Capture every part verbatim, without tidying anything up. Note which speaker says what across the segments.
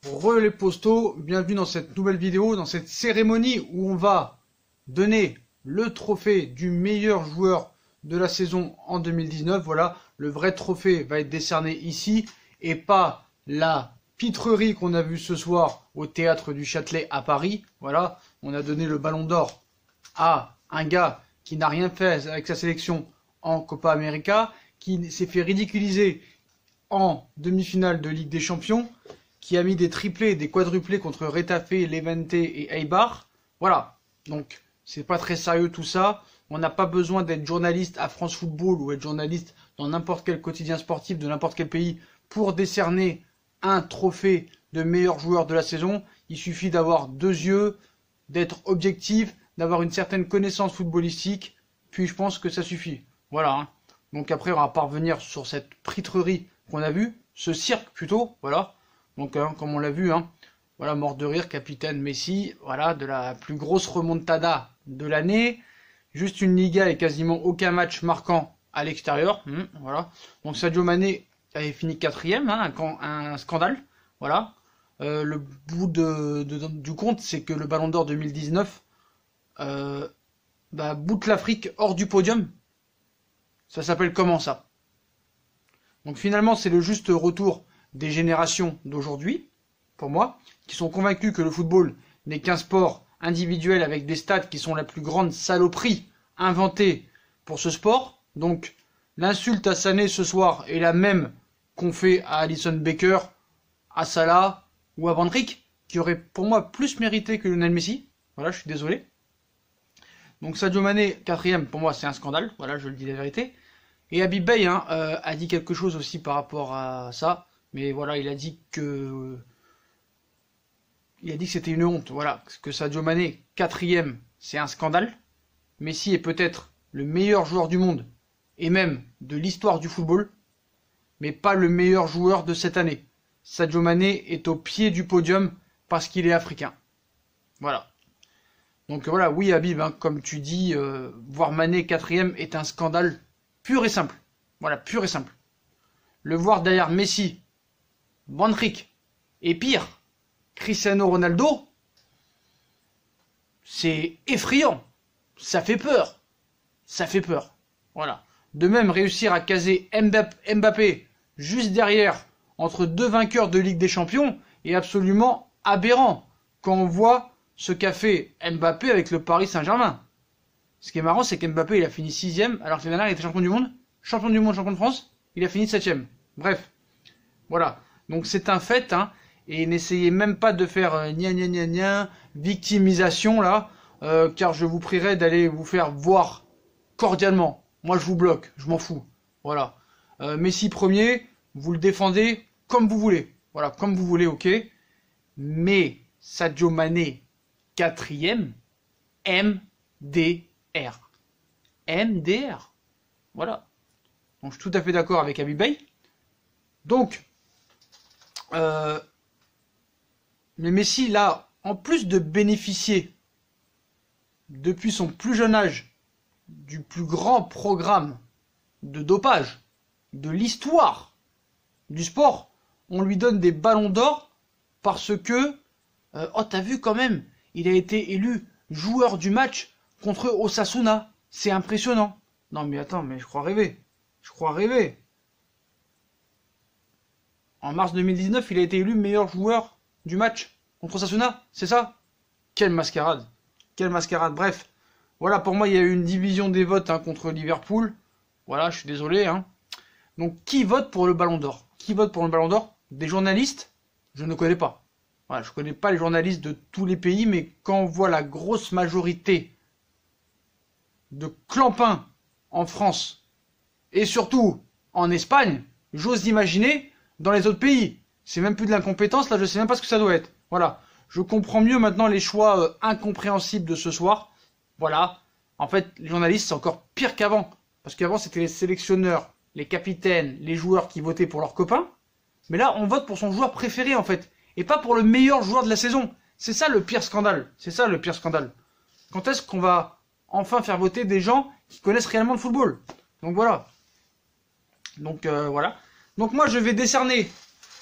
Speaker 1: Re les postos, bienvenue dans cette nouvelle vidéo, dans cette cérémonie où on va donner le trophée du meilleur joueur de la saison en deux mille dix-neuf. Voilà, le vrai trophée va être décerné ici et pas la pitrerie qu'on a vue ce soir au théâtre du Châtelet à Paris. Voilà, on a donné le ballon d'or à un gars qui n'a rien fait avec sa sélection en Copa América, qui s'est fait ridiculiser en demi-finale de Ligue des Champions, qui a mis des triplés, des quadruplés contre Retafe, Levante et Eibar. Voilà, donc c'est pas très sérieux tout ça. On n'a pas besoin d'être journaliste à France Football ou être journaliste dans n'importe quel quotidien sportif de n'importe quel pays pour décerner un trophée de meilleur joueur de la saison. Il suffit d'avoir deux yeux, d'être objectif, d'avoir une certaine connaissance footballistique, puis je pense que ça suffit. Voilà, hein. Donc après on va pas revenir sur cette pitrerie qu'on a vue, ce cirque plutôt, voilà. Donc, hein, comme on l'a vu, hein, voilà, mort de rire, capitaine Messi, voilà, de la plus grosse remontada de l'année. Juste une Liga et quasiment aucun match marquant à l'extérieur. Hum, voilà. Donc Sadio Mané avait fini quatrième, hein, un, un scandale. Voilà. Euh, le bout de, de, du compte, c'est que le Ballon d'Or deux mille dix-neuf euh, bah, boute l'Afrique hors du podium. Ça s'appelle comment ça? Donc finalement, c'est le juste retour des générations d'aujourd'hui, pour moi, qui sont convaincus que le football n'est qu'un sport individuel avec des stats qui sont la plus grande saloperie inventée pour ce sport. Donc l'insulte à Sané ce soir est la même qu'on fait à Alisson Becker, à Salah ou à Van Dijk, qui aurait pour moi plus mérité que Lionel Messi. Voilà, je suis désolé. Donc Sadio Mané, quatrième, pour moi c'est un scandale, voilà, je le dis la vérité. Et Habib Beye hein, euh, a dit quelque chose aussi par rapport à ça. Mais voilà, il a dit que il a dit que c'était une honte, voilà, que Sadio Mané, quatrième, c'est un scandale. Messi est peut-être le meilleur joueur du monde, et même de l'histoire du football, mais pas le meilleur joueur de cette année. Sadio Mané est au pied du podium parce qu'il est africain. Voilà. Donc voilà, oui Habib, hein, comme tu dis, euh, voir Mané quatrième est un scandale pur et simple. Voilà, pur et simple. Le voir derrière Messi, Van Dijk et pire, Cristiano Ronaldo, c'est effrayant, ça fait peur, ça fait peur, voilà. De même, réussir à caser Mbappé juste derrière, entre deux vainqueurs de Ligue des Champions, est absolument aberrant, quand on voit ce qu'a fait Mbappé avec le Paris Saint-Germain. Ce qui est marrant, c'est qu'Mbappé, il a fini sixième, alors que l'année dernière, il était champion du monde, champion du monde, champion de France, il a fini septième. Bref, voilà. Donc c'est un fait, hein, et n'essayez même pas de faire euh, gna gna gna gna, victimisation là, euh, car je vous prierai d'aller vous faire voir cordialement. Moi je vous bloque, je m'en fous. Voilà. Euh, Messi premier, vous le défendez comme vous voulez. Voilà, comme vous voulez, ok. Mais Sadio Mané quatrième, M D R. M D R. Voilà. Donc je suis tout à fait d'accord avec Habib Beye. Donc, Euh, mais Messi, là, en plus de bénéficier, depuis son plus jeune âge, du plus grand programme de dopage de l'histoire du sport, on lui donne des ballons d'or parce que, euh, oh t'as vu quand même, il a été élu joueur du match contre Osasuna. C'est impressionnant. Non mais attends, mais je crois rêver. Je crois rêver. En mars deux mille dix-neuf, il a été élu meilleur joueur du match contre Osasuna, c'est ça? Quelle mascarade, quelle mascarade. Bref, voilà, pour moi, il y a eu une division des votes hein, contre Liverpool. Voilà, je suis désolé. Hein. Donc, qui vote pour le Ballon d'Or? Qui vote pour le Ballon d'Or? Des journalistes? Je ne connais pas. Voilà, je ne connais pas les journalistes de tous les pays, mais quand on voit la grosse majorité de clampins en France, et surtout en Espagne, j'ose imaginer dans les autres pays. C'est même plus de l'incompétence, là je sais même pas ce que ça doit être. Voilà. Je comprends mieux maintenant les choix euh, incompréhensibles de ce soir. Voilà. En fait, les journalistes, c'est encore pire qu'avant. Parce qu'avant, c'était les sélectionneurs, les capitaines, les joueurs qui votaient pour leurs copains. Mais là, on vote pour son joueur préféré, en fait. Et pas pour le meilleur joueur de la saison. C'est ça le pire scandale. C'est ça le pire scandale. Quand est-ce qu'on va enfin faire voter des gens qui connaissent réellement le football? Donc voilà. Donc euh, voilà. Donc moi, je vais décerner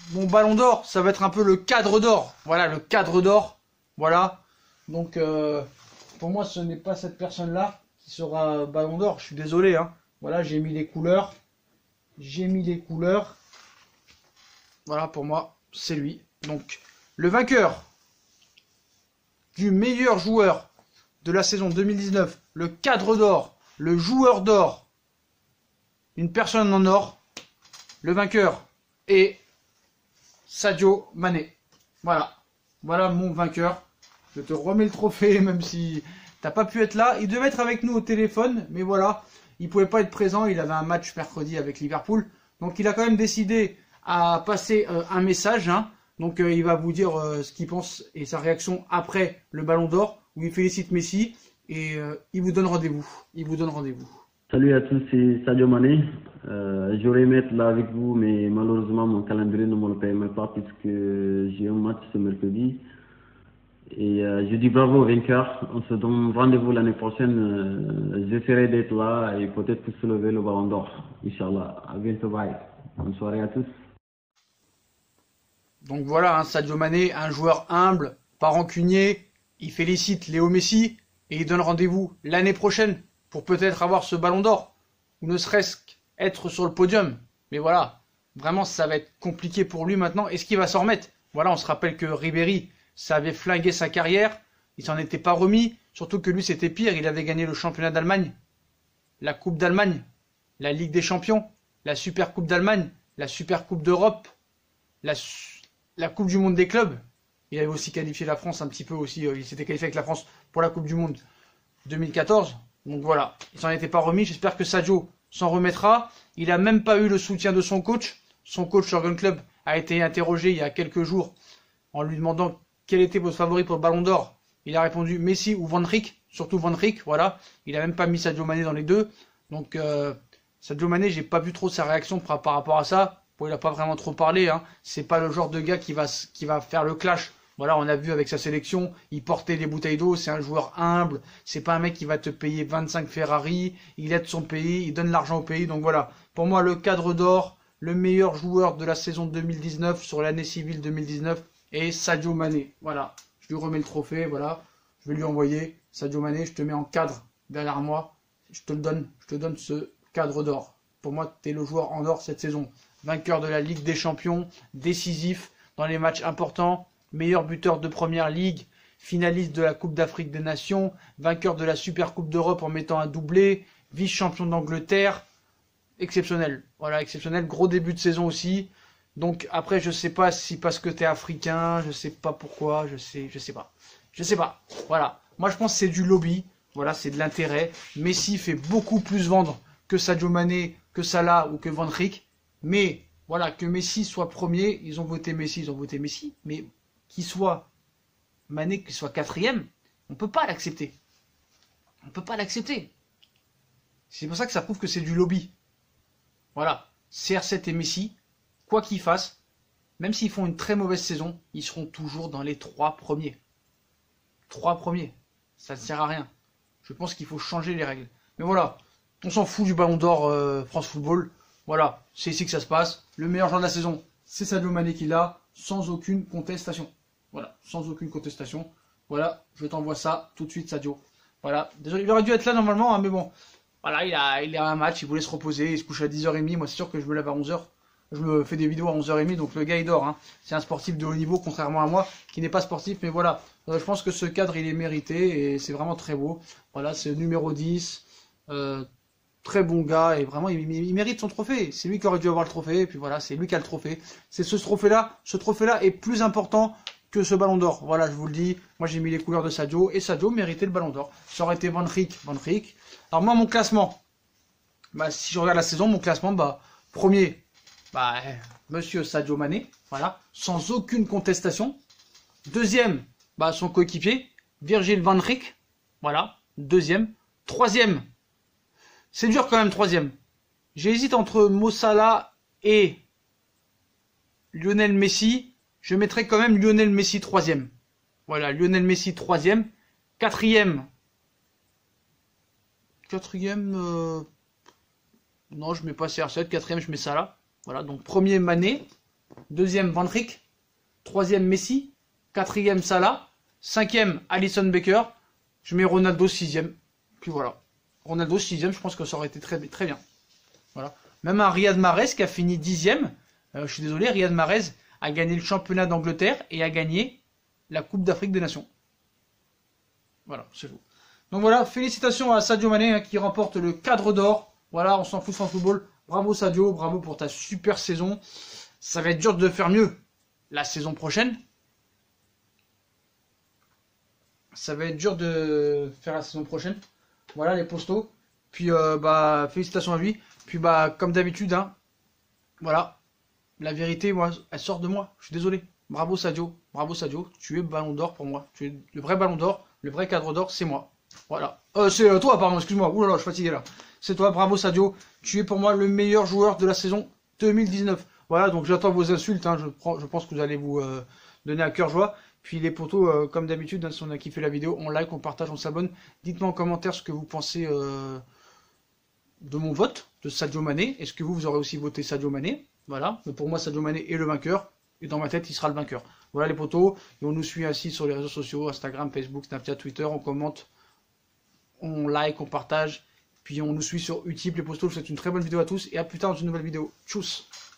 Speaker 1: mon ballon d'or, ça va être un peu le cadre d'or. Voilà, le cadre d'or. Voilà. Donc, euh, pour moi, ce n'est pas cette personne-là qui sera ballon d'or. Je suis désolé. Hein. Voilà, j'ai mis les couleurs. J'ai mis les couleurs. Voilà, pour moi, c'est lui. Donc, le vainqueur du meilleur joueur de la saison deux mille dix-neuf, le cadre d'or, le joueur d'or, une personne en or, le vainqueur est Sadio Mané. Voilà. Voilà mon vainqueur. Je te remets le trophée, même si t'as pas pu être là. Il devait être avec nous au téléphone, mais voilà. Il pouvait pas être présent. Il avait un match mercredi avec Liverpool. Donc il a quand même décidé à passer euh, un message. Hein. Donc euh, il va vous dire euh, ce qu'il pense et sa réaction après le Ballon d'Or, où il félicite Messi. Et euh, il vous donne rendez-vous. Il vous donne rendez-vous.
Speaker 2: Salut à tous, c'est Sadio Mané. Euh, J'aurais aimé être là avec vous, mais malheureusement mon calendrier ne me le permet pas puisque j'ai un match ce mercredi. Et euh, je dis bravo au vainqueur. On se donne rendez-vous l'année prochaine. Euh, J'essaierai d'être là et peut-être pour soulever le ballon d'or. Inch'Allah. À bientôt, bye. Bonne soirée à tous.
Speaker 1: Donc voilà, hein, Sadio Mané, un joueur humble, pas rancunier. Il félicite Léo Messi et il donne rendez-vous l'année prochaine pour peut-être avoir ce ballon d'or. Ou ne serait-ce qu'être sur le podium. Mais voilà, vraiment ça va être compliqué pour lui maintenant. Est-ce qu'il va s'en remettre? Voilà, on se rappelle que Ribéry, ça avait flingué sa carrière. Il s'en était pas remis. Surtout que lui, c'était pire. Il avait gagné le championnat d'Allemagne, la Coupe d'Allemagne, la Ligue des Champions, la Super Coupe d'Allemagne, la Super Coupe d'Europe, la, la Coupe du Monde des clubs. Il avait aussi qualifié la France un petit peu aussi. Il s'était qualifié avec la France pour la Coupe du Monde deux mille quatorze. Donc voilà, il s'en était pas remis. J'espère que Sadio s'en remettra. Il a même pas eu le soutien de son coach. Son coach Jürgen Klopp a été interrogé il y a quelques jours en lui demandant quel était votre favori pour le Ballon d'Or. Il a répondu Messi ou Van Dijk, surtout Van Dijk, voilà. Il a même pas mis Sadio Mané dans les deux. Donc euh, Sadio Mané, j'ai pas vu trop sa réaction par, par rapport à ça. Bon, il a pas vraiment trop parlé. Hein. C'est pas le genre de gars qui va qui va faire le clash. Voilà, on a vu avec sa sélection, il portait des bouteilles d'eau, c'est un joueur humble, c'est pas un mec qui va te payer vingt-cinq Ferrari, il aide son pays, il donne l'argent au pays, donc voilà. Pour moi, le cadre d'or, le meilleur joueur de la saison deux mille dix-neuf sur l'année civile deux mille dix-neuf est Sadio Mané. Voilà, je lui remets le trophée, voilà, je vais lui envoyer. Sadio Mané, je te mets en cadre derrière moi, je te le donne, je te donne ce cadre d'or. Pour moi, tu es le joueur en or cette saison. Vainqueur de la Ligue des Champions, décisif dans les matchs importants, meilleur buteur de Première Ligue, finaliste de la Coupe d'Afrique des Nations, vainqueur de la Super Coupe d'Europe en mettant un doublé, vice-champion d'Angleterre, exceptionnel. Voilà, exceptionnel, gros début de saison aussi. Donc après, je sais pas si parce que t'es africain, je sais pas pourquoi, je sais, je sais pas. Je sais pas. Voilà. Moi, je pense que c'est du lobby. Voilà, c'est de l'intérêt. Messi fait beaucoup plus vendre que Sadio Mané, que Salah ou que Van Dijk. Mais voilà, que Messi soit premier, ils ont voté Messi, ils ont voté Messi. Mais qu'il soit Mané, qu'il soit quatrième, on peut pas l'accepter. On peut pas l'accepter. C'est pour ça que ça prouve que c'est du lobby. Voilà, C R sept et Messi, quoi qu'ils fassent, même s'ils font une très mauvaise saison, ils seront toujours dans les trois premiers. Trois premiers, ça ne sert à rien. Je pense qu'il faut changer les règles. Mais voilà, on s'en fout du Ballon d'Or euh, France Football. Voilà, c'est ici que ça se passe. Le meilleur joueur de la saison, c'est Sadio Mané qui l'a, sans aucune contestation. Voilà, sans aucune contestation. Voilà, je t'envoie ça tout de suite, Sadio. Voilà, désolé, il aurait dû être là normalement, hein, mais bon. Voilà, il a, il a un match, il voulait se reposer, il se couche à dix heures trente. Moi, c'est sûr que je me lève à onze heures. Je me fais des vidéos à onze heures trente, donc le gars, il dort. Hein. C'est un sportif de haut niveau, contrairement à moi, qui n'est pas sportif. Mais voilà, euh, je pense que ce cadre, il est mérité et c'est vraiment très beau. Voilà, c'est le numéro dix. Euh, très bon gars et vraiment, il, il mérite son trophée. C'est lui qui aurait dû avoir le trophée. Et puis voilà, c'est lui qui a le trophée. C'est ce trophée-là. Ce trophée-là est plus important que ce ballon d'or. Voilà, je vous le dis. Moi, j'ai mis les couleurs de Sadio et Sadio méritait le ballon d'or. Ça aurait été Van Dijk, Van Dijk. Alors moi, mon classement, bah, si je regarde la saison, mon classement, bah, premier, bah, Monsieur Sadio Mané, voilà, sans aucune contestation. Deuxième, bah, son coéquipier, Virgil van Dijk, voilà, deuxième. Troisième, c'est dur quand même, troisième. J'hésite entre Mo Salah et Lionel Messi. Je mettrai quand même Lionel Messi troisième. Voilà, Lionel Messi troisième. Quatrième. Quatrième. Euh... Non, je mets pas C R sept. Quatrième, je mets Salah. Voilà, donc premier Mané. deuxième Van Dijk, troisième Messi, quatrième Salah, cinquième Alisson Becker, je mets Ronaldo sixième. Puis voilà. Ronaldo sixième, je pense que ça aurait été très, très bien. Voilà. Même un Riyad Mahrez qui a fini dixième. Euh, je suis désolé, Riyad Mahrez a gagné le championnat d'Angleterre et a gagné la Coupe d'Afrique des Nations. Voilà, c'est tout. Donc voilà, félicitations à Sadio Mané hein, qui remporte le cadre d'or. Voilà, on s'en fout sans football. Bravo Sadio, bravo pour ta super saison. Ça va être dur de faire mieux la saison prochaine. Ça va être dur de faire la saison prochaine. Voilà les postos. Puis euh, bah félicitations à lui. Puis bah comme d'habitude, hein, voilà. La vérité, moi, elle sort de moi. Je suis désolé. Bravo Sadio, bravo Sadio. Tu es ballon d'or pour moi. Tu es le vrai ballon d'or, le vrai cadre d'or, c'est moi. Voilà. Euh, c'est euh, toi, pardon, excuse-moi. Ouh là là, je suis fatigué là. C'est toi, bravo Sadio. Tu es pour moi le meilleur joueur de la saison deux mille dix-neuf. Voilà, donc j'attends vos insultes. Hein. Je, prends, je pense que vous allez vous euh, donner à cœur joie. Puis les potos, euh, comme d'habitude, hein, si on a kiffé la vidéo, on like, on partage, on s'abonne. Dites-moi en commentaire ce que vous pensez euh, de mon vote de Sadio Mané. Est-ce que vous, vous aurez aussi voté Sadio Mané? Voilà. Mais pour moi, Sadio Mané est le vainqueur. Et dans ma tête, il sera le vainqueur. Voilà les potos. Et on nous suit ainsi sur les réseaux sociaux, Instagram, Facebook, Snapchat, Twitter. On commente, on like, on partage. Puis on nous suit sur Utip, les potos. Je vous souhaite une très bonne vidéo à tous. Et à plus tard dans une nouvelle vidéo. Tchuss!